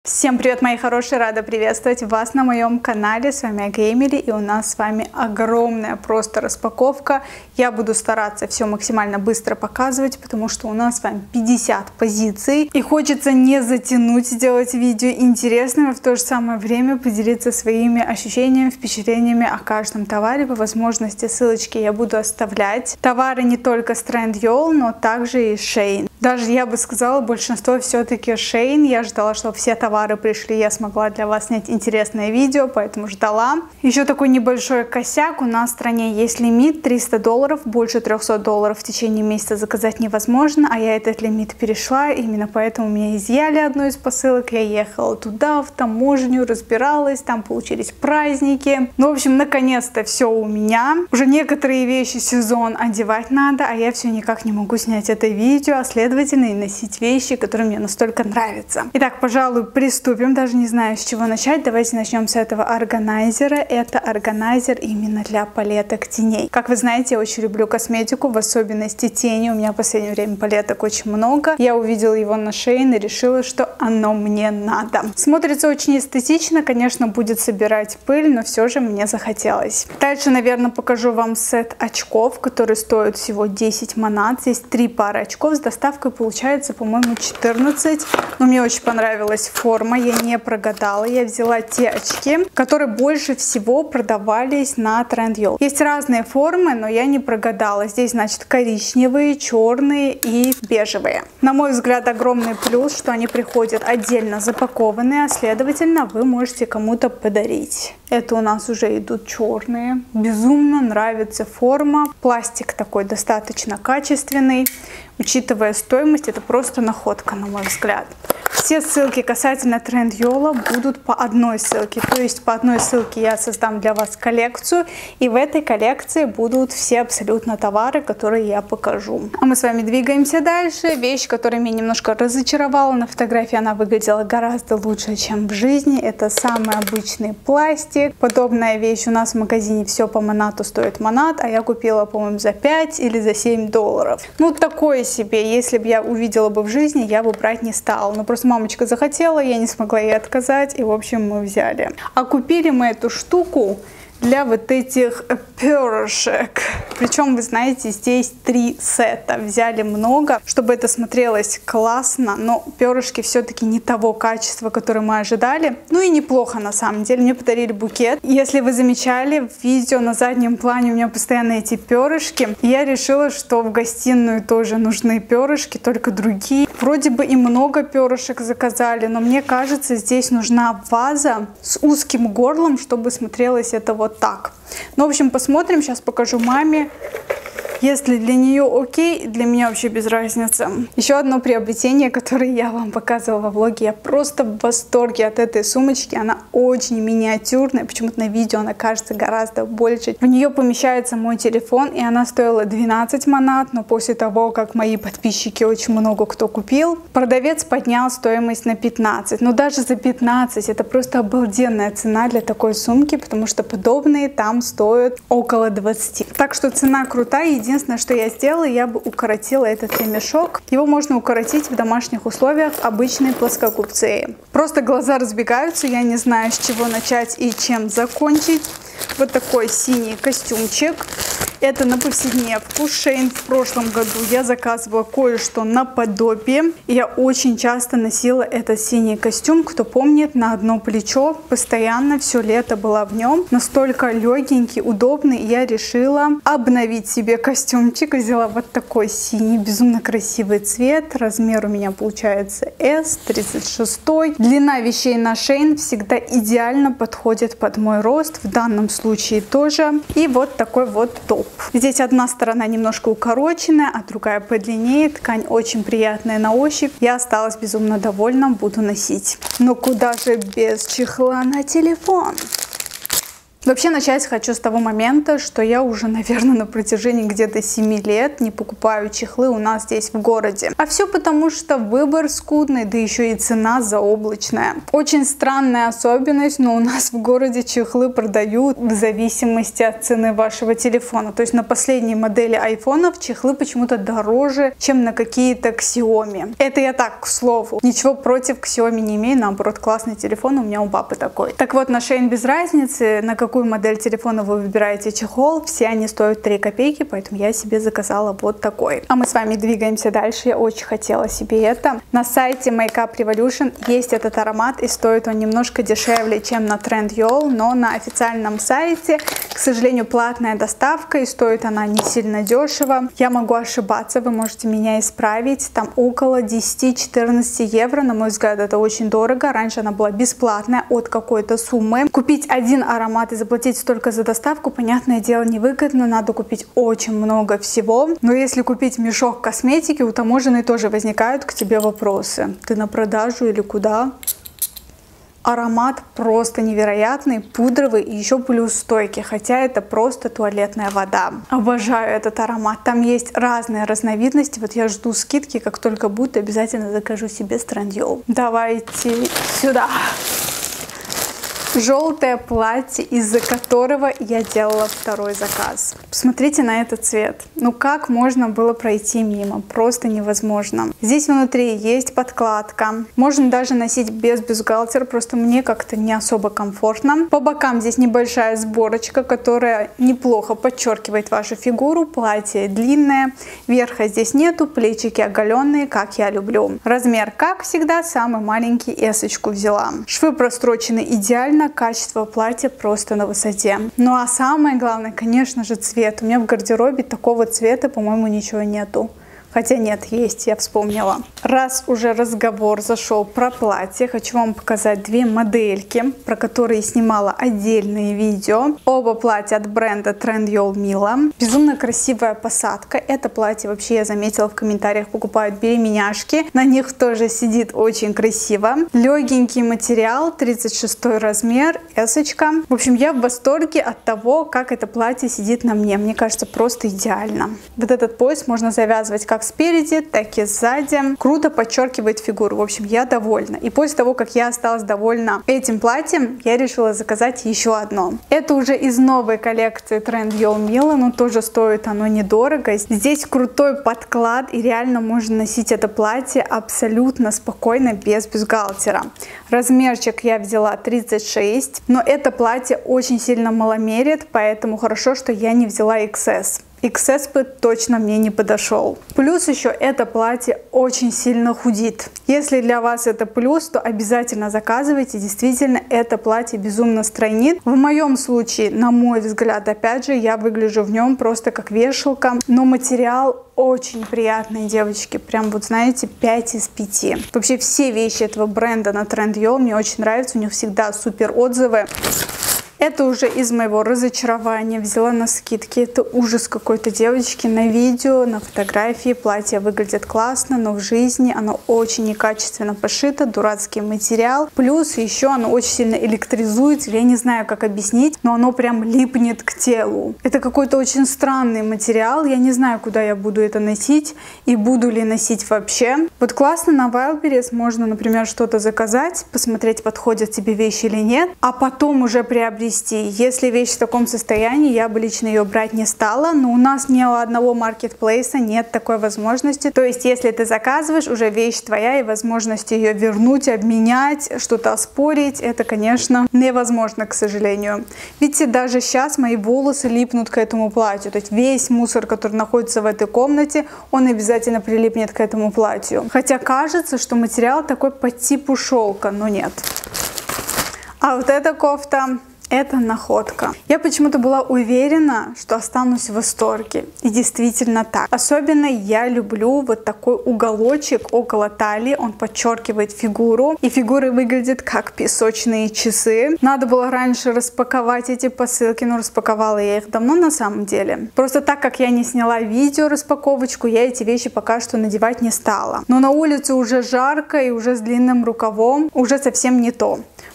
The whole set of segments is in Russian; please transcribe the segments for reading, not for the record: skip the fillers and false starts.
Всем привет, мои хорошие! Рада приветствовать вас на моем канале. С вами Эмили, и у нас с вами огромная просто распаковка. Я буду стараться все максимально быстро показывать, потому что у нас с вами 50 позиций. И хочется не затянуть, сделать видео интересным, и в то же самое время поделиться своими ощущениями, впечатлениями о каждом товаре. По возможности ссылочки я буду оставлять. Товары не только с Trendyol, но также и Shein. Даже я бы сказала, большинство все-таки Shein. Я ждала, что все товары пришли, я смогла для вас снять интересное видео, поэтому ждала. Еще такой небольшой косяк. У нас в стране есть лимит $300, больше $300 в течение месяца заказать невозможно, а я этот лимит перешла, именно поэтому меня изъяли одну из посылок. Я ехала туда, в таможню, разбиралась, там получились праздники. Ну, в общем, наконец-то все у меня. Уже некоторые вещи сезон одевать надо, а я все никак не могу снять это видео, а следовательно и носить вещи, которые мне настолько нравятся. Итак, пожалуй, приступим. Даже не знаю, с чего начать. Давайте начнем с этого органайзера. Это органайзер именно для палеток теней. Как вы знаете, я очень люблю косметику, в особенности тени. У меня в последнее время палеток очень много. Я увидела его на Shein и решила, что оно мне надо. Смотрится очень эстетично. Конечно, будет собирать пыль, но все же мне захотелось. Дальше, наверное, покажу вам сет очков, который стоит всего 10 монат. Здесь 3 пары очков. С доставкой получается, по-моему, 14. Но мне очень понравилась форма, я не прогадала. Я взяла те очки, которые больше всего продавались на Trendyol. Есть разные формы, но я не прогадала. Здесь, значит, коричневые, черные и бежевые. На мой взгляд, огромный плюс, что они приходят отдельно запакованные, а следовательно, вы можете кому-то подарить. Это у нас уже идут черные. Безумно нравится форма. Пластик такой достаточно качественный. Учитывая стоимость, это просто находка, на мой взгляд. Все ссылки касательно Trendyol будут по одной ссылке. То есть по одной ссылке я создам для вас коллекцию. И в этой коллекции будут все абсолютно товары, которые я покажу. А мы с вами двигаемся дальше. Вещь, которая меня немножко разочаровала. На фотографии она выглядела гораздо лучше, чем в жизни. Это самый обычный пластик. Подобная вещь у нас в магазине все по монату стоит монат. А я купила, по-моему, за 5 или за $7. Ну, такое себе. Если бы я увидела бы в жизни, я бы брать не стала. Но просто мамочка захотела, я не смогла ей отказать, и в общем мы взяли. А купили мы эту штуку для вот этих перышек. Причем, вы знаете, здесь 3 сета. Взяли много, чтобы это смотрелось классно, но перышки все-таки не того качества, которое мы ожидали. Ну и неплохо на самом деле. Мне подарили букет. Если вы замечали, в видео на заднем плане у меня постоянно эти перышки. И я решила, что в гостиную тоже нужны перышки, только другие. Вроде бы и много перышек заказали, но мне кажется, здесь нужна ваза с узким горлом, чтобы смотрелось это вот так. Ну, в общем, посмотрим. Сейчас покажу маме. Если для нее окей, для меня вообще без разницы. Еще одно приобретение, которое я вам показывала во влоге. Я просто в восторге от этой сумочки. Она очень миниатюрная. Почему-то на видео она кажется гораздо больше. В нее помещается мой телефон, и она стоила 12 монат. Но после того, как мои подписчики очень много кто купил, продавец поднял стоимость на 15. Но даже за 15 это просто обалденная цена для такой сумки, потому что подобные там стоят около 20. Так что цена крутая. Единственное, что я сделала, я бы укоротила этот ремешок. Его можно укоротить в домашних условиях обычной плоскогубцей. Просто глаза разбегаются, я не знаю, с чего начать и чем закончить. Вот такой синий костюмчик. Это на повседневку. Shein в прошлом году я заказывала кое-что наподобие. И я очень часто носила этот синий костюм. Кто помнит, на одно плечо. Постоянно все лето была в нем. Настолько легенький, удобный. И я решила обновить себе костюмчик. Взяла вот такой синий, безумно красивый цвет. Размер у меня получается S, 36. Длина вещей на Shein всегда идеально подходит под мой рост. В данном случае тоже. И вот такой вот топ. Здесь одна сторона немножко укороченная, а другая подлиннее. Ткань очень приятная на ощупь. Я осталась безумно довольна, буду носить. Но куда же без чехла на телефон? Вообще начать хочу с того момента, что я уже, наверное, на протяжении где-то 7 лет не покупаю чехлы у нас здесь в городе. А все потому, что выбор скудный, да еще и цена заоблачная. Очень странная особенность, но у нас в городе чехлы продают в зависимости от цены вашего телефона. То есть на последней модели айфонов чехлы почему-то дороже, чем на какие-то Xiaomi. Это я так, к слову. Ничего против Xiaomi не имею, наоборот, классный телефон, у меня у папы такой. Так вот, на Shein без разницы, на какую модель телефона вы выбираете чехол, все они стоят 3 копейки, поэтому я себе заказала вот такой. А мы с вами двигаемся дальше, я очень хотела себе это. На сайте Makeup Revolution есть этот аромат, и стоит он немножко дешевле, чем на Trendyol, но на официальном сайте, к сожалению, платная доставка, и стоит она не сильно дешево. Я могу ошибаться, вы можете меня исправить, там около 10-14 евро, на мой взгляд, это очень дорого. Раньше она была бесплатная от какой-то суммы. Купить один аромат и заплатить столько за доставку, понятное дело, невыгодно, надо купить очень много всего. Но если купить мешок косметики, у таможенной тоже возникают к тебе вопросы. Ты на продажу или куда? Аромат просто невероятный, пудровый и еще плюс стойкий, хотя это просто туалетная вода. Обожаю этот аромат. Там есть разные разновидности. Вот я жду скидки, как только будет, обязательно закажу себе с Trendyol. Давайте сюда. Желтое платье, из-за которого я делала второй заказ. Посмотрите на этот цвет. Ну как можно было пройти мимо? Просто невозможно. Здесь внутри есть подкладка. Можно даже носить без бюстгальтера, просто мне как-то не особо комфортно. По бокам здесь небольшая сборочка, которая неплохо подчеркивает вашу фигуру. Платье длинное, верха здесь нету, плечики оголенные, как я люблю. Размер, как всегда, самый маленький, эсочку взяла. Швы прострочены идеально. Качество платья просто на высоте. Ну а самое главное, конечно же, цвет. У меня в гардеробе такого цвета, по-моему, ничего нету. Хотя нет, есть, я вспомнила. Раз уже разговор зашел про платье, хочу вам показать две модельки, про которые снимала отдельные видео. Оба платья от бренда Trendyol Mila. Безумно красивая посадка. Это платье вообще, я заметила, в комментариях покупают беременяшки. На них тоже сидит очень красиво. Легенький материал, 36 размер, эсочка. В общем, я в восторге от того, как это платье сидит на мне. Мне кажется, просто идеально. Вот этот пояс можно завязывать как спереди, так и сзади. Круто подчеркивает фигуру. В общем, я довольна. И после того, как я осталась довольна этим платьем, я решила заказать еще одно. Это уже из новой коллекции Trendyol Mila, но тоже стоит оно недорого. Здесь крутой подклад, и реально можно носить это платье абсолютно спокойно, без бюстгальтера. Размерчик я взяла 36, но это платье очень сильно маломерит, поэтому хорошо, что я не взяла XS. XS бы точно мне не подошел. Плюс еще это платье очень сильно худит. Если для вас это плюс, то обязательно заказывайте. Действительно, это платье безумно стройнит. В моем случае, на мой взгляд, опять же, я выгляжу в нем просто как вешалка. Но материал очень приятный, девочки. Прям вот знаете, 5 из 5. Вообще все вещи этого бренда на Trendyol мне очень нравятся. У них всегда супер отзывы. Это уже из моего разочарования. Взяла на скидке. Это ужас какой-то, девочки. На видео, на фотографии платье выглядит классно, но в жизни оно очень некачественно пошито, дурацкий материал. Плюс еще оно очень сильно электризуется. Я не знаю, как объяснить, но оно прям липнет к телу. Это какой-то очень странный материал. Я не знаю, куда я буду это носить и буду ли носить вообще. Вот классно на Wildberries можно, например, что-то заказать, посмотреть, подходят тебе вещи или нет, а потом уже приобрести. Если вещь в таком состоянии, я бы лично ее брать не стала, но у нас ни у одного маркетплейса нет такой возможности. То есть, если ты заказываешь, уже вещь твоя, и возможности ее вернуть, обменять, что-то оспорить, это, конечно, невозможно, к сожалению. Видите, даже сейчас мои волосы липнут к этому платью. То есть, весь мусор, который находится в этой комнате, он обязательно прилипнет к этому платью. Хотя кажется, что материал такой по типу шелка, но нет. А вот эта кофта... Это находка. Я почему-то была уверена, что останусь в восторге. И действительно так. Особенно я люблю вот такой уголочек около талии. Он подчеркивает фигуру. И фигура выглядит как песочные часы. Надо было раньше распаковать эти посылки. Но распаковала я их давно на самом деле. Просто так как я не сняла видео распаковочку, я эти вещи пока что надевать не стала. Но на улице уже жарко и уже с длинным рукавом уже совсем не то.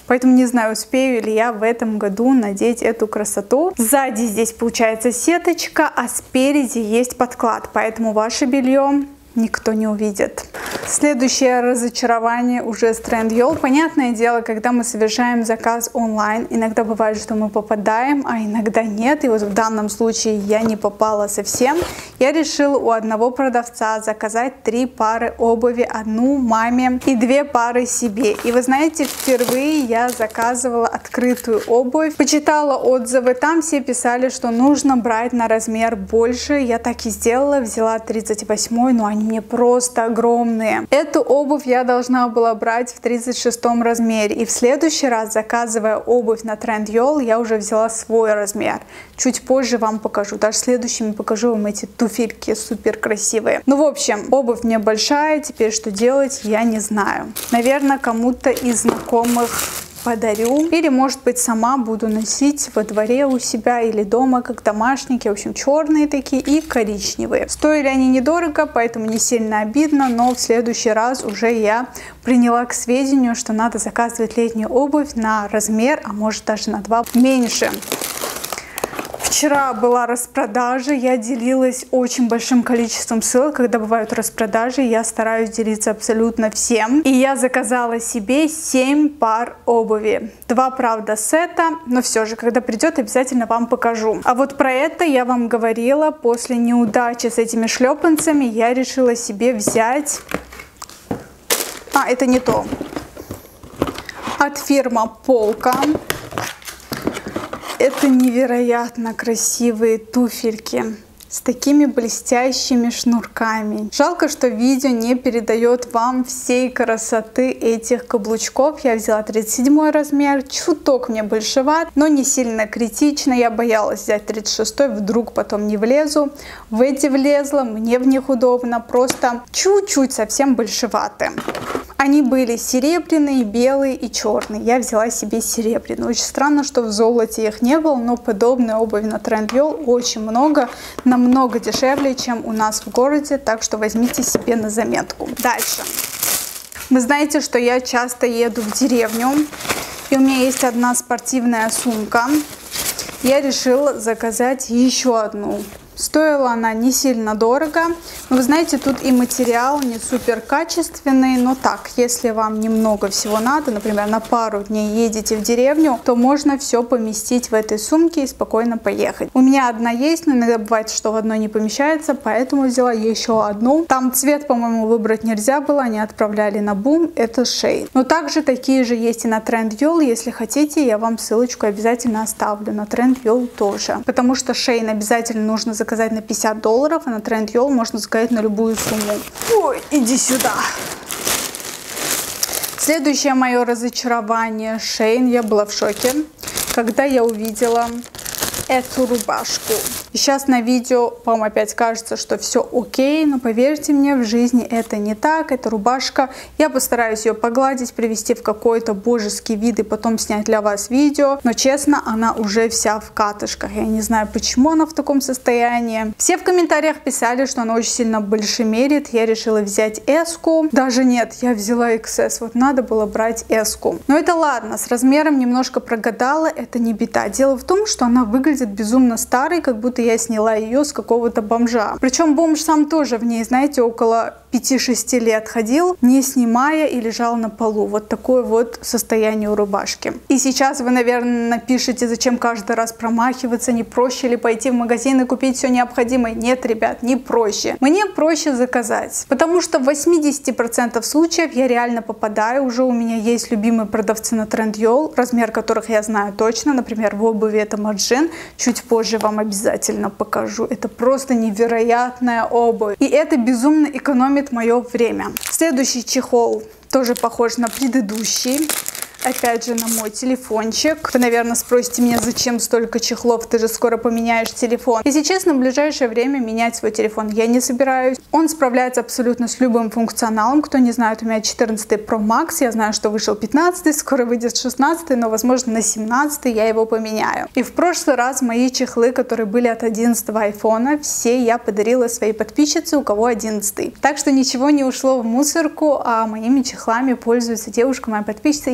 Поэтому не знаю, успею ли я в этом году надеть эту красоту. Сзади здесь получается сеточка, а спереди есть подклад, поэтому ваше белье никто не увидит. Следующее разочарование уже с Trendyol. Понятное дело, когда мы совершаем заказ онлайн, иногда бывает, что мы попадаем, а иногда нет. И вот в данном случае я не попала совсем. Я решила у одного продавца заказать 3 пары обуви, одну маме и 2 пары себе. И вы знаете, впервые я заказывала открытую обувь. Почитала отзывы, там все писали, что нужно брать на размер больше. Я так и сделала, взяла 38, но они мне просто огромные. Эту обувь я должна была брать в 36 размере. И в следующий раз, заказывая обувь на Trendyol, я уже взяла свой размер. Чуть позже вам покажу. Даже следующими покажу вам эти туфельки супер красивые. Ну, в общем, обувь мне большая. Теперь что делать, я не знаю. Наверное, кому-то из знакомых подарю. Или, может быть, сама буду носить во дворе у себя или дома, как домашники. В общем, черные такие и коричневые. Стоили они недорого, поэтому не сильно обидно, но в следующий раз уже я приняла к сведению, что надо заказывать летнюю обувь на размер, а может даже на 2 меньше. Вчера была распродажа, я делилась очень большим количеством ссылок. Когда бывают распродажи, я стараюсь делиться абсолютно всем. И я заказала себе 7 пар обуви. 2, правда, сета, но все же, когда придет, обязательно вам покажу. А вот про это я вам говорила. После неудачи с этими шлепанцами я решила себе взять... это не то. От фирмы Полка. Это невероятно красивые туфельки с такими блестящими шнурками. Жалко, что видео не передает вам всей красоты этих каблучков. Я взяла 37 размер, чуток мне большеват, но не сильно критично. Я боялась взять 36, вдруг потом не влезу. В эти влезла, мне в них удобно, просто чуть-чуть совсем большеваты. Они были серебряные, белые и черные. Я взяла себе серебряную. Очень странно, что в золоте их не было, но подобной обуви на Trendyol очень много. Намного дешевле, чем у нас в городе. Так что возьмите себе на заметку. Дальше. Вы знаете, что я часто еду в деревню. И у меня есть одна спортивная сумка. Я решила заказать еще одну. Стоила она не сильно дорого, но вы знаете, тут и материал не супер качественный, но так, если вам немного всего надо, например, на пару дней едете в деревню, то можно все поместить в этой сумке и спокойно поехать. У меня одна есть, но иногда бывает, что в одной не помещается, поэтому взяла еще одну. Там цвет, по-моему, выбрать нельзя было, они отправляли на Бум, это Shein. Но также такие же есть и на Trendyol, если хотите, я вам ссылочку обязательно оставлю, на Trendyol тоже, потому что Shein обязательно нужно заказать на $50, а на Trendyol можно заказать на любую сумму. Ой, иди сюда. Следующее мое разочарование Shein. Я была в шоке, когда я увидела эту рубашку. И сейчас на видео вам опять кажется, что все окей, но поверьте мне, в жизни это не так. Эта рубашка, я постараюсь ее погладить, привести в какой-то божеский вид и потом снять для вас видео. Но честно, она уже вся в катышках. Я не знаю, почему она в таком состоянии. Все в комментариях писали, что она очень сильно большемерит. Я решила взять S-ку. Даже нет, я взяла XS. Вот надо было брать S-ку. Но это ладно, с размером немножко прогадала, это не беда. Дело в том, что она выглядит безумно старой, как будто я сняла ее с какого-то бомжа. Причем бомж сам тоже в ней, знаете, около 5-6 лет ходил, не снимая, и лежал на полу. Вот такое вот состояние у рубашки. И сейчас вы, наверное, напишите, зачем каждый раз промахиваться, не проще ли пойти в магазин и купить все необходимое. Нет, ребят, не проще. Мне проще заказать, потому что в 80% случаев я реально попадаю. Уже у меня есть любимые продавцы на Trendyol, размер которых я знаю точно. Например, в обуви это Margin. Чуть позже вам обязательно покажу. Это просто невероятная обувь. И это безумно экономит мое время. Следующий чехол тоже похож на предыдущий. Опять же, на мой телефончик. Вы, наверное, спросите меня, зачем столько чехлов, ты же скоро поменяешь телефон. Если честно, в ближайшее время менять свой телефон я не собираюсь. Он справляется абсолютно с любым функционалом. Кто не знает, у меня 14 Pro Max, я знаю, что вышел 15, скоро выйдет 16, но, возможно, на 17 я его поменяю. И в прошлый раз мои чехлы, которые были от 11 айфона, все я подарила своей подписчице, у кого 11. Так что ничего не ушло в мусорку, а моими чехлами пользуется девушка, моя подписчица. Если ты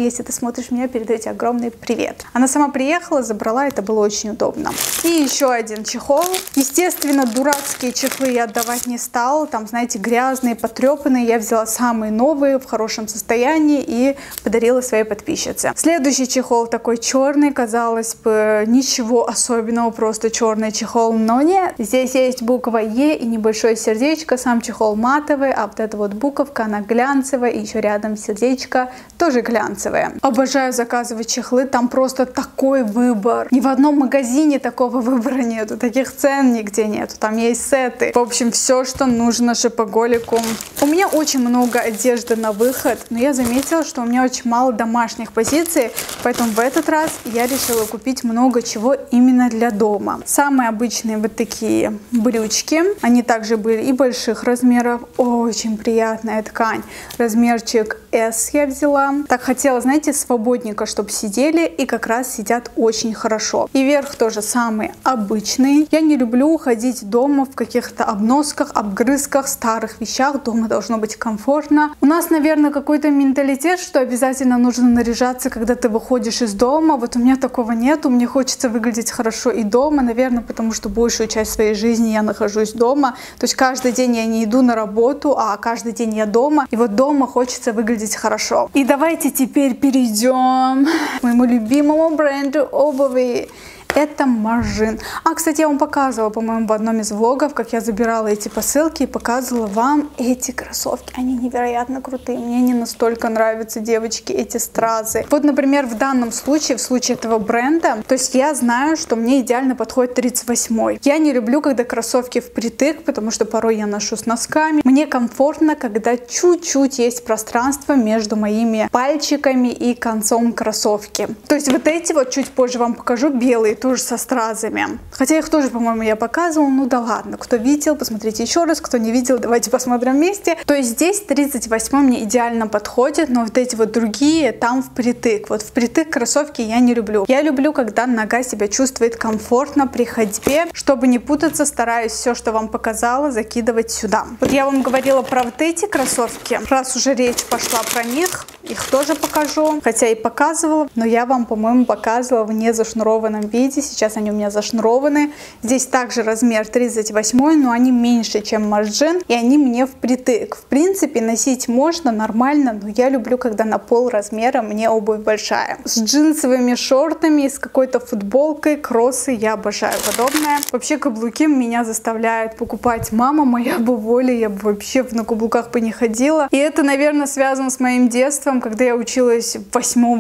смотришь меня, передайте огромный привет. Она сама приехала, забрала, это было очень удобно. И еще один чехол. Естественно, дурацкие чехлы я отдавать не стала. Там, знаете, грязные, потрепанные. Я взяла самые новые, в хорошем состоянии и подарила своей подписчице. Следующий чехол такой черный. Казалось бы, ничего особенного, просто черный чехол. Но нет. Здесь есть буква Е и небольшое сердечко. Сам чехол матовый, а вот эта вот буковка, она глянцевая. И еще рядом сердечко тоже глянцевое. Обожаю заказывать чехлы. Там просто такой выбор. Ни в одном магазине такого выбора нету. Таких цен нигде нету. Там есть сеты. В общем, все, что нужно шопоголику. У меня очень много одежды на выход, но я заметила, что у меня очень мало домашних позиций, поэтому в этот раз я решила купить много чего именно для дома. Самые обычные вот такие брючки. Они также были и больших размеров. Очень приятная ткань. Размерчик S я взяла. Так хотела, знаете, свободненько, чтобы сидели, и как раз сидят очень хорошо. И верх тоже самый обычный. Я не люблю ходить дома в каких-то обносках, обгрызках, старых вещах. Дома должно быть комфортно. У нас, наверное, какой-то менталитет, что обязательно нужно наряжаться, когда ты выходишь из дома. Вот у меня такого нету. Мне хочется выглядеть хорошо и дома, наверное, потому что большую часть своей жизни я нахожусь дома. То есть каждый день я не иду на работу, а каждый день я дома. И вот дома хочется выглядеть хорошо. И давайте теперь перейдем к моему любимому бренду обуви. Это Margin. Кстати, я вам показывала, по-моему, в одном из влогов, как я забирала эти посылки и показывала вам эти кроссовки. Они невероятно крутые. Мне не настолько нравятся, девочки, эти стразы. Вот, например, в данном случае, в случае этого бренда, то есть я знаю, что мне идеально подходит 38-й. Я не люблю, когда кроссовки впритык, потому что порой я ношу с носками. Мне комфортно, когда чуть-чуть есть пространство между моими пальчиками и концом кроссовки. То есть вот эти вот, чуть позже вам покажу, белые, тоже со стразами. Хотя их тоже, по-моему, я показывала. Ну да ладно. Кто видел, посмотрите еще раз. Кто не видел, давайте посмотрим вместе. То есть здесь 38 мне идеально подходит, но вот эти вот другие там впритык. Вот впритык кроссовки я не люблю. Я люблю, когда нога себя чувствует комфортно при ходьбе. Чтобы не путаться, стараюсь все, что вам показала, закидывать сюда. Вот я вам говорила про вот эти кроссовки. Раз уже речь пошла про них, их тоже покажу. Хотя и показывала, но я вам, по-моему, показывала в незашнурованном виде. Сейчас они у меня зашнурованы. Здесь также размер 38, но они меньше, чем Margin, и они мне впритык. В принципе, носить можно нормально, но я люблю, когда на пол размера мне обувь большая. С джинсовыми шортами, с какой-то футболкой, кроссы, я обожаю подобное. Вообще, каблуки меня заставляет покупать мама моя бы воля, я бы вообще на каблуках бы не ходила. И это, наверное, связано с моим детством, когда я училась в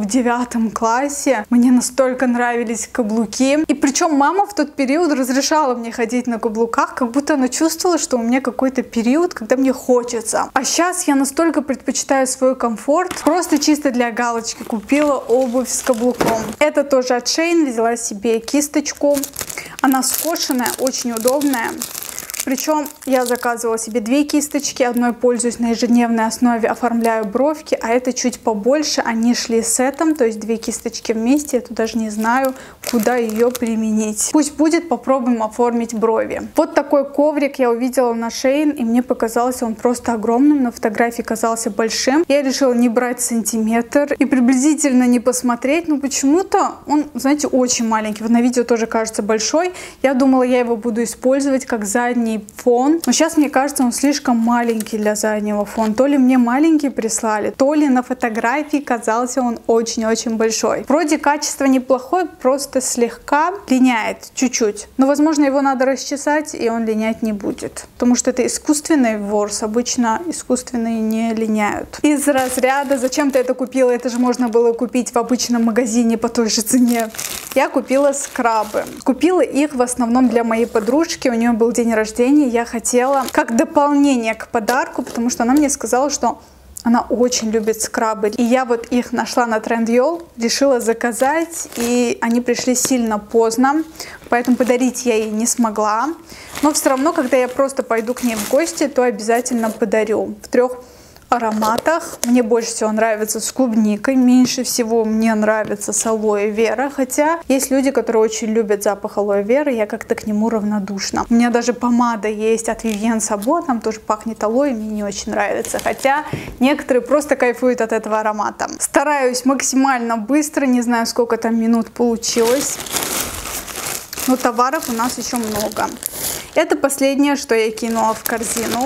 8-9 классе. Мне настолько нравились каблуки. И причем мама в тот период разрешала мне ходить на каблуках, как будто она чувствовала, что у меня какой-то период, когда мне хочется. А сейчас я настолько предпочитаю свой комфорт. Просто чисто для галочки купила обувь с каблуком. Это тоже от Shein. Взяла себе кисточку. Она скошенная, очень удобная. Причем я заказывала себе 2 кисточки, одной пользуюсь на ежедневной основе, оформляю бровки, а это чуть побольше, они шли сетом, то есть 2 кисточки вместе, я тут даже не знаю, куда ее применить. Пусть будет, попробуем оформить брови. Вот такой коврик я увидела на Shein, и мне показался он просто огромным, на фотографии казался большим. Я решила не брать сантиметр и приблизительно не посмотреть, но почему-то он, знаете, очень маленький. Вот на видео тоже кажется большой. Я думала, я его буду использовать как задний фон, но сейчас мне кажется, он слишком маленький для заднего фона. То ли мне маленький прислали, то ли на фотографии казался он очень-очень большой. Вроде качество неплохое, просто слегка линяет чуть-чуть. Но, возможно, его надо расчесать, и он линять не будет. Потому что это искусственный ворс. Обычно искусственные не линяют. Из разряда «Зачем ты это купила? Это же можно было купить в обычном магазине по той же цене». Я купила скрабы. Купила их в основном для моей подружки. У нее был день рождения. Я хотела как дополнение к подарку, потому что она мне сказала, что она очень любит скрабы. И я вот их нашла на Trendyol, решила заказать, и они пришли сильно поздно, поэтому подарить я ей не смогла. Но все равно, когда я просто пойду к ней в гости, то обязательно подарю. В 3 ароматах. Мне больше всего нравится с клубникой, меньше всего мне нравится с алоэ вера, хотя есть люди, которые очень любят запах алоэ вера, я как-то к нему равнодушна. У меня даже помада есть от Vivienne Sabo, там тоже пахнет алоэ, мне не очень нравится, хотя некоторые просто кайфуют от этого аромата. Стараюсь максимально быстро, не знаю, сколько там минут получилось, но товаров у нас еще много. Это последнее, что я кинула в корзину.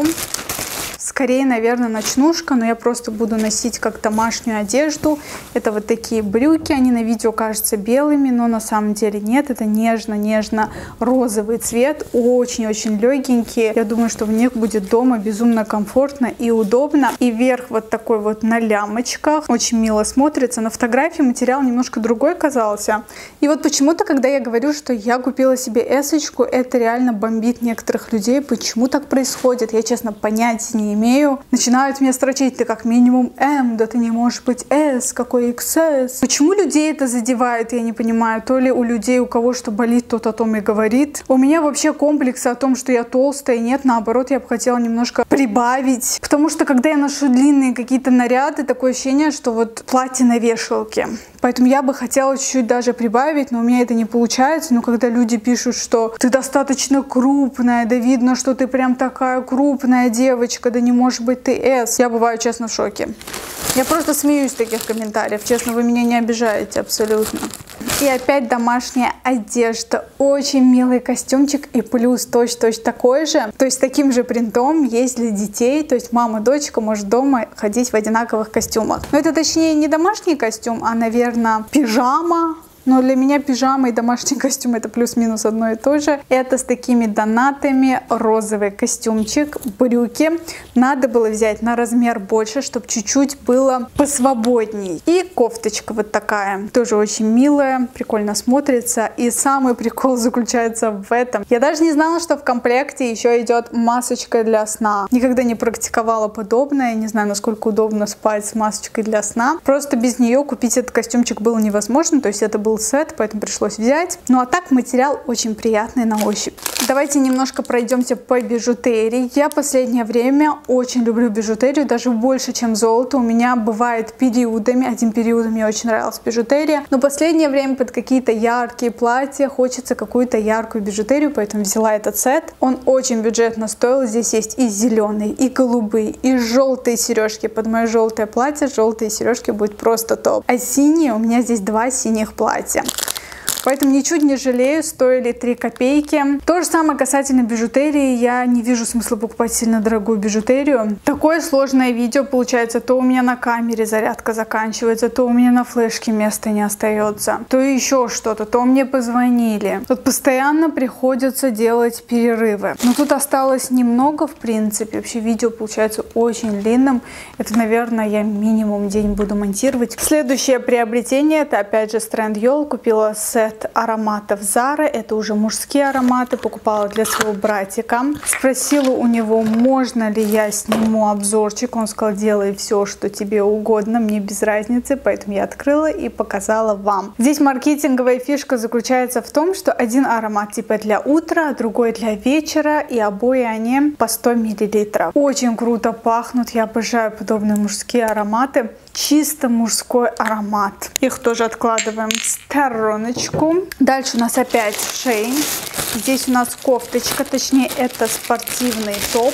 Скорее, наверное, ночнушка, но я просто буду носить как домашнюю одежду. Это такие брюки, они на видео кажутся белыми, но на самом деле нет. Это нежно-нежно-розовый цвет, очень-очень легенькие. Я думаю, что в них будет дома безумно комфортно и удобно. И верх такой на лямочках, очень мило смотрится. На фотографии материал немножко другой казался. И почему-то, когда я говорю, что я купила себе эсочку, это реально бомбит некоторых людей. Почему так происходит? Я, честно, понятия не имею. Начинают меня строчить: ты как минимум М, да ты не можешь быть S, какой XS. Почему людей это задевает, я не понимаю. То ли у людей, у кого что болит, тот о том и говорит. У меня вообще комплексы о том, что я толстая, нет, наоборот, я бы хотела немножко прибавить. Потому что, когда я ношу длинные какие-то наряды, такое ощущение, что платье на вешалке. Поэтому я бы хотела чуть-чуть даже прибавить, но у меня это не получается. Но когда люди пишут, что ты достаточно крупная, да видно, что ты прям такая крупная девочка, да не может быть ты S, я бываю, честно, в шоке. Я просто смеюсь с таких комментариев. Честно, вы меня не обижаете абсолютно. И опять домашняя одежда. Очень милый костюмчик. И плюс точно такой же. То есть с таким же принтом есть для детей. То есть мама, дочка может дома ходить в одинаковых костюмах. Но это точнее не домашний костюм, а, наверное, пижама. Но для меня пижама и домашний костюм это плюс-минус одно и то же. Это с такими донатами, розовый костюмчик, брюки. Надо было взять на размер больше, чтобы чуть-чуть было посвободней. И кофточка такая, тоже очень милая, прикольно смотрится. И самый прикол заключается в этом. Я даже не знала, что в комплекте еще идет масочка для сна. Никогда не практиковала подобное, не знаю, насколько удобно спать с масочкой для сна. Просто без нее купить этот костюмчик было невозможно, то есть это был сет, поэтому пришлось взять. Ну а так материал очень приятный на ощупь. Давайте немножко пройдемся по бижутерии. Я последнее время очень люблю бижутерию, даже больше, чем золото. У меня бывает периодами. Один период мне очень нравилась бижутерия, но последнее время под какие-то яркие платья хочется какую-то яркую бижутерию, поэтому взяла этот сет. Он очень бюджетно стоил. Здесь есть и зеленые, и голубые, и желтые сережки. Под мое желтое платье желтые сережки будет просто топ. А синие, у меня здесь 2 синих платья. Поэтому ничуть не жалею, стоили 3 копейки. То же самое касательно бижутерии. Я не вижу смысла покупать сильно дорогую бижутерию. Такое сложное видео получается. То у меня на камере зарядка заканчивается, то у меня на флешке места не остается, то еще что-то, то мне позвонили. Тут постоянно приходится делать перерывы. Но тут осталось немного, в принципе. Вообще видео получается очень длинным. Это, наверное, я минимум день буду монтировать. Следующее приобретение, это опять же Strand Купила сет ароматов Zara. Это уже мужские ароматы. Покупала для своего братика. Спросила у него, можно ли я сниму обзорчик. Он сказал, делай все, что тебе угодно. Мне без разницы. Поэтому я открыла и показала вам. Здесь маркетинговая фишка заключается в том, что один аромат типа для утра, а другой для вечера. И обои они по 100 мл. Очень круто пахнут. Я обожаю подобные мужские ароматы. Чисто мужской аромат. Их тоже откладываем в стороночку. Дальше у нас опять Shein. Здесь у нас кофточка, точнее это спортивный топ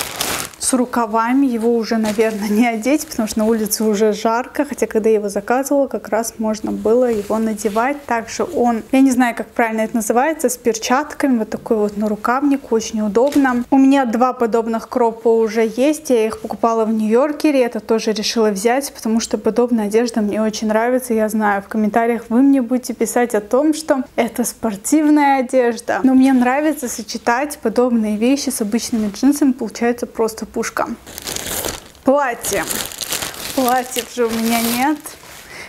с рукавами. Его уже, наверное, не одеть, потому что на улице уже жарко. Хотя, когда я его заказывала, как раз можно было его надевать. Также он, я не знаю, как правильно это называется, с перчатками. Вот такой вот нарукавник, очень удобно. У меня 2 подобных кропа уже есть. Я их покупала в Нью-Йоркере. Это тоже решила взять, потому что подобная одежда мне очень нравится. Я знаю, в комментариях вы мне будете писать о том, что это спортивная одежда. Но мне нравится сочетать подобные вещи с обычными джинсами. Получается просто пушка. Платье. Платьев же у меня нет.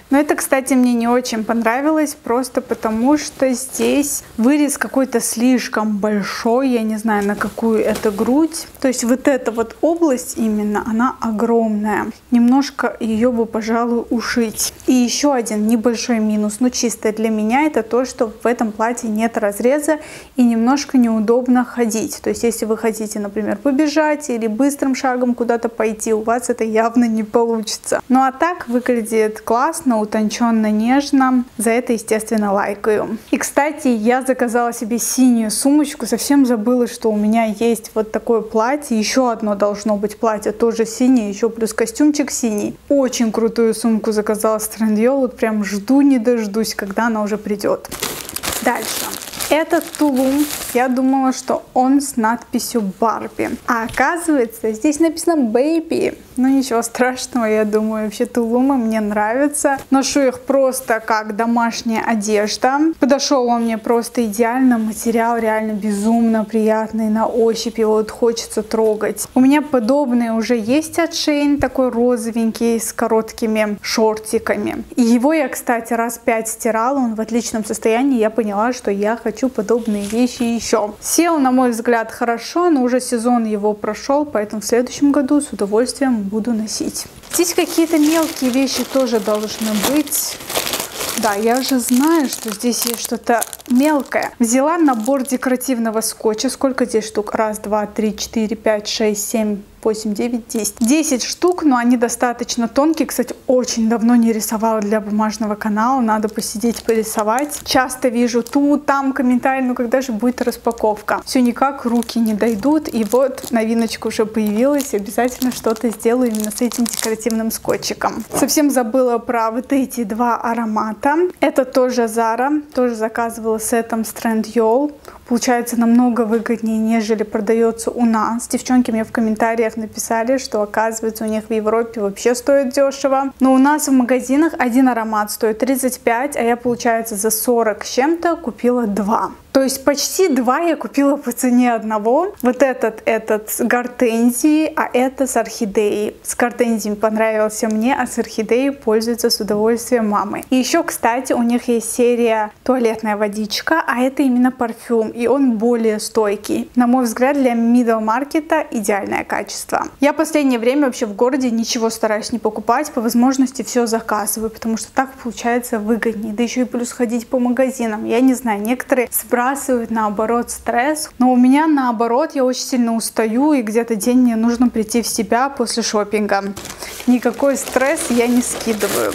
Но это, кстати, мне не очень понравилось, просто потому что здесь вырез какой-то слишком большой, я не знаю, на какую это грудь. То есть вот эта вот область именно, она огромная. Немножко ее бы, пожалуй, ушить. И еще один небольшой минус, но чисто для меня, это то, что в этом платье нет разреза и немножко неудобно ходить. То есть если вы хотите, например, побежать или быстрым шагом куда-то пойти, у вас это явно не получится. Ну а так выглядит классно, утонченно, нежно. За это, естественно, лайкаю. И, кстати, я заказала себе синюю сумочку. Совсем забыла, что у меня есть вот такое платье. Еще одно должно быть платье, тоже синее, еще плюс костюмчик синий. Очень крутую сумку заказала с Trendyol. Вот прям жду не дождусь, когда она уже придет. Дальше. Этот тулум, я думала, что он с надписью Барби. А оказывается, здесь написано Baby. Но ничего страшного, я думаю, вообще тулумы мне нравятся. Ношу их просто как домашняя одежда. Подошел он мне просто идеально. Материал реально безумно приятный на ощупь. Его вот хочется трогать. У меня подобные уже есть от Shein. Такой розовенький с короткими шортиками. И его я, кстати, раз 5 стирала. Он в отличном состоянии. Я поняла, что я хочу подобные вещи еще. Сел, на мой взгляд, хорошо, но уже сезон его прошел. Поэтому в следующем году с удовольствием буду носить. Здесь какие-то мелкие вещи тоже должны быть. Да, я уже знаю, что здесь есть что-то мелкое. Взяла набор декоративного скотча. Сколько здесь штук? Раз, два, три, четыре, пять, шесть, семь, 8, 9, 10. 10 штук, но они достаточно тонкие. Кстати, очень давно не рисовала для бумажного канала. Надо посидеть, порисовать. Часто вижу тут, там комментарии, ну когда же будет распаковка? Все никак, руки не дойдут. И вот новиночка уже появилась. Обязательно что-то сделаю именно с этим декоративным скотчиком. Совсем забыла про вот эти два аромата. Это тоже Zara. Тоже заказывала сетом с Trendyol. Получается намного выгоднее, нежели продается у нас. Девчонки мне в комментариях написали, что оказывается у них в Европе вообще стоит дешево. Но у нас в магазинах один аромат стоит 35, а я, получается, за 40 с чем-то купила 2. То есть почти 2 я купила по цене одного. Вот этот с гортензией, а это с орхидеей. С гортензией понравился мне, а с орхидеей пользуется с удовольствием мамы. И еще, кстати, у них есть серия туалетная водичка, а это именно парфюм. И он более стойкий. На мой взгляд, для middle маркета идеальное качество. Я в последнее время вообще в городе ничего стараюсь не покупать. По возможности все заказываю, потому что так получается выгоднее. Да еще и плюс ходить по магазинам. Я не знаю, некоторые сбрасывают наоборот стресс. Но у меня наоборот, я очень сильно устаю. И где-то день мне нужно прийти в себя после шопинга. Никакой стресс я не скидываю.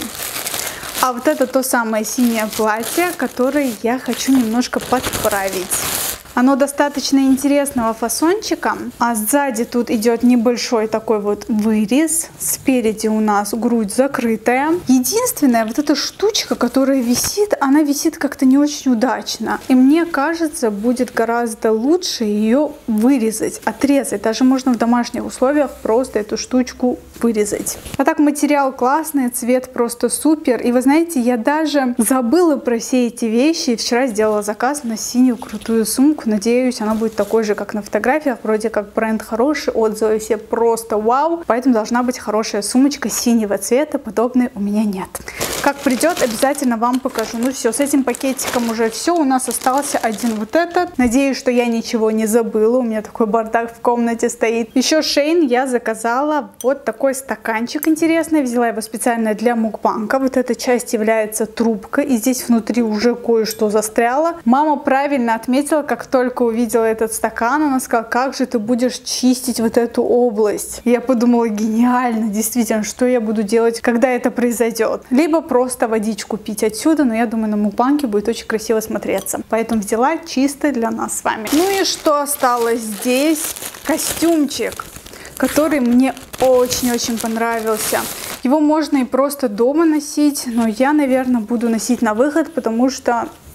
А вот это то самое синее платье, которое я хочу немножко подправить. Оно достаточно интересного фасончика, а сзади тут идет небольшой такой вот вырез. Спереди у нас грудь закрытая. Единственная вот эта штучка, которая висит, она висит как-то не очень удачно. И мне кажется, будет гораздо лучше ее вырезать, отрезать. Даже можно в домашних условиях просто эту штучку вырезать. А так материал классный, цвет просто супер. И вы знаете, я даже забыла про все эти вещи. Вчера сделала заказ на синюю крутую сумку. Надеюсь, она будет такой же, как на фотографиях. Вроде как бренд хороший, отзывы все просто вау. Поэтому должна быть хорошая сумочка синего цвета. Подобной у меня нет. Как придет, обязательно вам покажу. Ну все, с этим пакетиком уже все. У нас остался один вот этот. Надеюсь, что я ничего не забыла. У меня такой бардак в комнате стоит. Еще Shein я заказала вот такой стаканчик интересный. Взяла его специально для мукбанга. Вот эта часть является трубкой. И здесь внутри уже кое-что застряло. Мама правильно отметила, как только увидела этот стакан, она сказала, как же ты будешь чистить вот эту область. Я подумала, гениально, действительно, что я буду делать, когда это произойдет. Либо просто водичку пить отсюда, но я думаю, на мукбанге будет очень красиво смотреться. Поэтому взяла чисто для нас с вами. Ну и что осталось здесь? Костюмчик, который мне очень-очень понравился. Его можно и просто дома носить, но я, наверное, буду носить на выход, потому что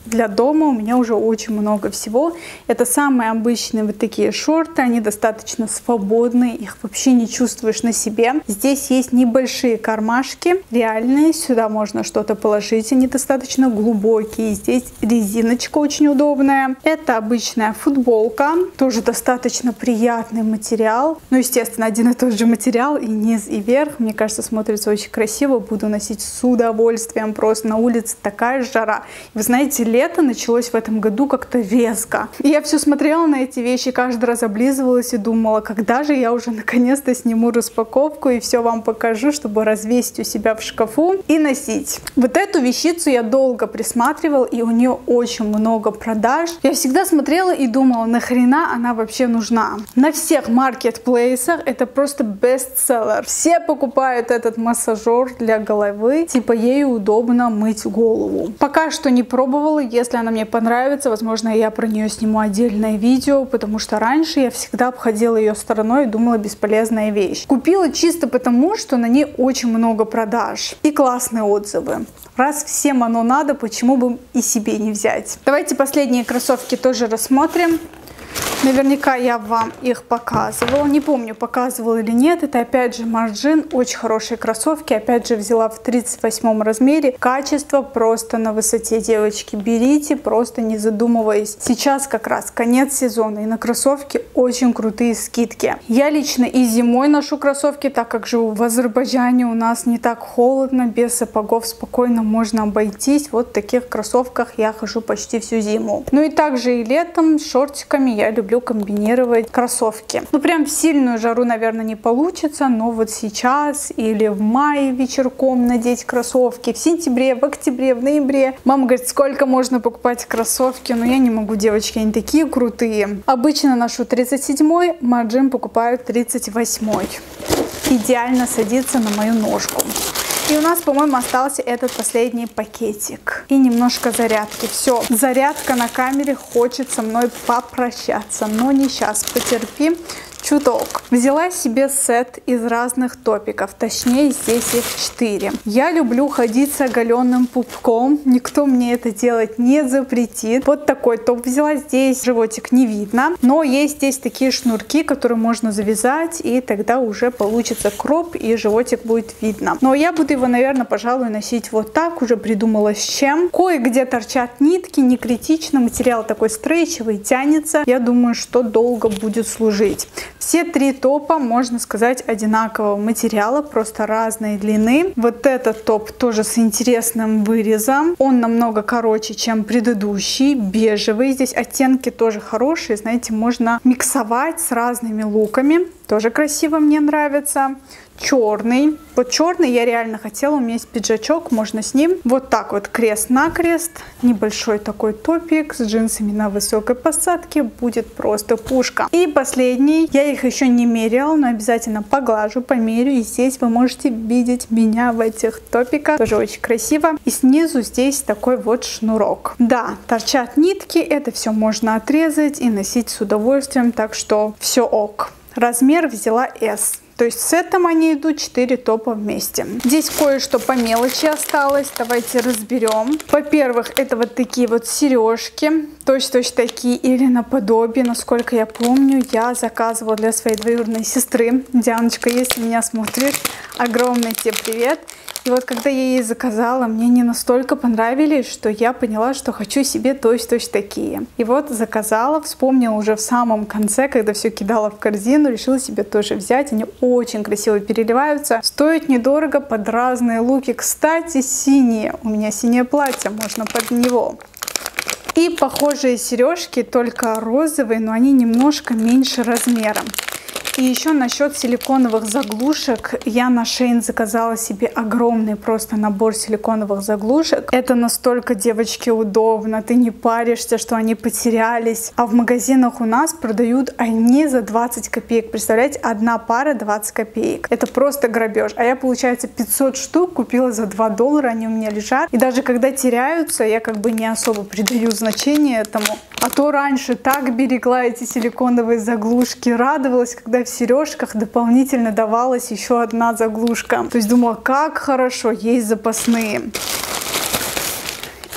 для дома у меня уже очень много всего. Это самые обычные вот такие шорты, они достаточно свободные, их вообще не чувствуешь на себе. Здесь есть небольшие кармашки, реальные, сюда можно что-то положить, они достаточно глубокие. Здесь резиночка очень удобная. Это обычная футболка, тоже достаточно приятный материал. Ну, естественно, один и тот же материал, и низ, и верх. Мне кажется, смотрится очень красиво, буду носить с удовольствием. Просто на улице такая жара. Вы знаете, лето началось в этом году как-то резко. И я все смотрела на эти вещи, каждый раз облизывалась и думала, когда же я уже наконец-то сниму распаковку и все вам покажу, чтобы развесить у себя в шкафу и носить. Вот эту вещицу я долго присматривала, и у нее очень много продаж. Я всегда смотрела и думала, нахрена она вообще нужна. На всех маркетплейсах это просто бестселлер. Все покупают этот массажер для головы, типа ею удобно мыть голову. Пока что не пробовала, если она мне понравится, возможно, я про нее сниму отдельное видео, потому что раньше я всегда обходила ее стороной и думала, бесполезная вещь. Купила чисто потому, что на ней очень много продаж и классные отзывы. Раз всем оно надо, почему бы и себе не взять? Давайте последние кроссовки тоже рассмотрим. Наверняка я вам их показывала. Не помню, показывала или нет. Это опять же Margin. Очень хорошие кроссовки. Опять же взяла в 38 размере. Качество просто на высоте, девочки. Берите, просто не задумываясь. Сейчас как раз конец сезона. И на кроссовки очень крутые скидки. Я лично и зимой ношу кроссовки, так как живу в Азербайджане. У нас не так холодно. Без сапогов спокойно можно обойтись. Вот в таких кроссовках я хожу почти всю зиму. Ну и также и летом с шортиками я люблю комбинировать кроссовки. Ну, прям в сильную жару, наверное, не получится, но вот сейчас или в мае вечерком надеть кроссовки, в сентябре, в октябре, в ноябре. Мама говорит, сколько можно покупать кроссовки, но я не могу, девочки, они такие крутые. Обычно ношу 37-й, Margin покупаю 38-й. Идеально садится на мою ножку. И у нас, по-моему, остался этот последний пакетик. И немножко зарядки. Все, зарядка на камере хочет со мной попрощаться. Но не сейчас, потерпи чуток. Взяла себе сет из разных топиков, точнее здесь их 4. Я люблю ходить с оголенным пупком, никто мне это делать не запретит. Вот такой топ взяла, здесь животик не видно, но есть здесь такие шнурки, которые можно завязать, и тогда уже получится кроп, и животик будет видно. Но я буду его, наверное, пожалуй, носить вот так, уже придумала с чем. Кое-где торчат нитки, не критично, материал такой стрейчевый, тянется. Я думаю, что долго будет служить. Все 3 топа, можно сказать, одинакового материала, просто разной длины. Вот этот топ тоже с интересным вырезом. Он намного короче, чем предыдущий, бежевый. Здесь оттенки тоже хорошие, знаете, можно миксовать с разными луками. Тоже красиво, мне нравится. Черный. Вот черный я реально хотела, у меня есть пиджачок, можно с ним. Вот так вот крест-накрест. Небольшой такой топик с джинсами на высокой посадке. Будет просто пушка. И последний. Я их еще не меряла, но обязательно поглажу, померю. И здесь вы можете видеть меня в этих топиках. Тоже очень красиво. И снизу здесь такой вот шнурок. Да, торчат нитки. Это все можно отрезать и носить с удовольствием. Так что все ок. Размер взяла S. То есть с этим они идут 4 топа вместе. Здесь кое-что по мелочи осталось. Давайте разберем. Во-первых, это вот такие вот сережки. Точно такие или наподобие. Насколько я помню, я заказывала для своей двоюродной сестры. Дианочка, если меня смотришь, огромный тебе привет. И вот когда я ей заказала, мне не настолько понравились, что я поняла, что хочу себе точно такие. И вот заказала, вспомнила уже в самом конце, когда все кидала в корзину, решила себе тоже взять. Они очень красиво переливаются, стоят недорого под разные луки. Кстати, синие. У меня синее платье, можно под него. И похожие сережки, только розовые, но они немножко меньше размером. И еще насчет силиконовых заглушек. Я на Shein заказала себе огромный просто набор силиконовых заглушек. Это настолько, девочки, удобно. Ты не паришься, что они потерялись. А в магазинах у нас продают они за 20 копеек. Представляете, одна пара 20 копеек. Это просто грабеж. А я, получается, 500 штук купила за $2. Они у меня лежат. И даже когда теряются, я как бы не особо придаю значение этому. А то раньше так берегла эти силиконовые заглушки. Радовалась, когда в сережках дополнительно давалась еще одна заглушка. То есть думала, как хорошо, есть запасные.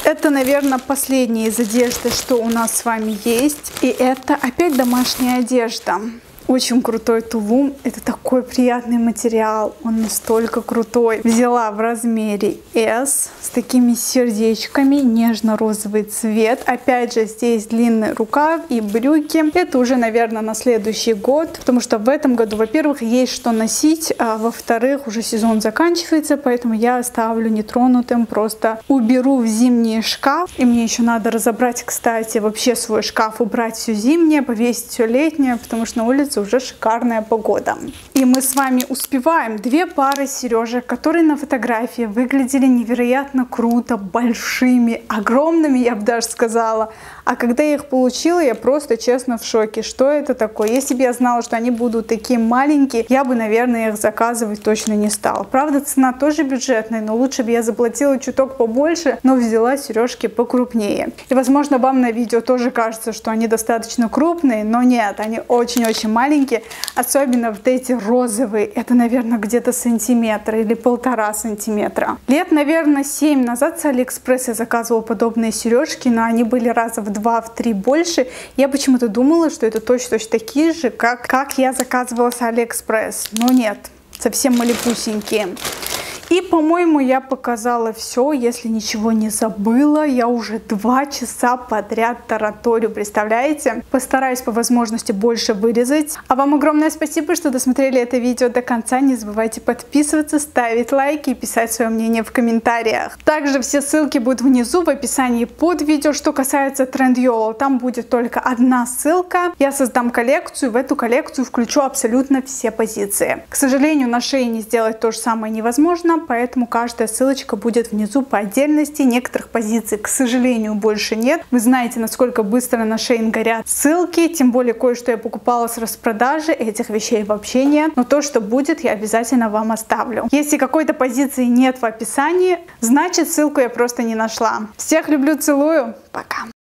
Это, наверное, последняя из одежды, что у нас с вами есть. И это опять домашняя одежда. Очень крутой тулум. Это такой приятный материал. Он настолько крутой. Взяла в размере S с такими сердечками. Нежно-розовый цвет. Опять же, здесь длинный рукав и брюки. Это уже, наверное, на следующий год. Потому что в этом году, во-первых, есть что носить. А во-вторых, уже сезон заканчивается. Поэтому я оставлю нетронутым. Просто уберу в зимний шкаф. И мне еще надо разобрать, кстати, вообще свой шкаф. Убрать все зимнее, повесить все летнее. Потому что на улице уже шикарная погода. И мы с вами успеваем 2 пары сережек, которые на фотографии выглядели невероятно круто, большими, огромными, я бы даже сказала. А когда я их получила, я просто честно в шоке. Что это такое? Если бы я знала, что они будут такие маленькие, я бы, наверное, их заказывать точно не стала. Правда, цена тоже бюджетная, но лучше бы я заплатила чуток побольше, но взяла сережки покрупнее. И, возможно, вам на видео тоже кажется, что они достаточно крупные, но нет, они очень-очень маленькие. Особенно вот эти розовые. Это, наверное, где-то сантиметр или 1,5 сантиметра. Лет, наверное, 7 назад с Алиэкспресс я заказывала подобные сережки, но они были раза в 2-3 больше. Я почему-то думала, что это точно такие же, как я заказывала с Алиэкспресс. Но нет, совсем малюсенькие. И, по-моему, я показала все, если ничего не забыла. Я уже 2 часа подряд тараторю, представляете? Постараюсь по возможности больше вырезать. А вам огромное спасибо, что досмотрели это видео до конца. Не забывайте подписываться, ставить лайки и писать свое мнение в комментариях. Также все ссылки будут внизу в описании под видео. Что касается Trendyol, там будет только одна ссылка. Я создам коллекцию, в эту коллекцию включу абсолютно все позиции. К сожалению, на Shein сделать то же самое невозможно. Поэтому каждая ссылочка будет внизу по отдельности. Некоторых позиций, к сожалению, больше нет. Вы знаете, насколько быстро на Shein горят ссылки. Тем более, кое-что я покупала с распродажи. Этих вещей вообще нет. Но то, что будет, я обязательно вам оставлю. Если какой-то позиции нет в описании, значит, ссылку я просто не нашла. Всех люблю, целую. Пока.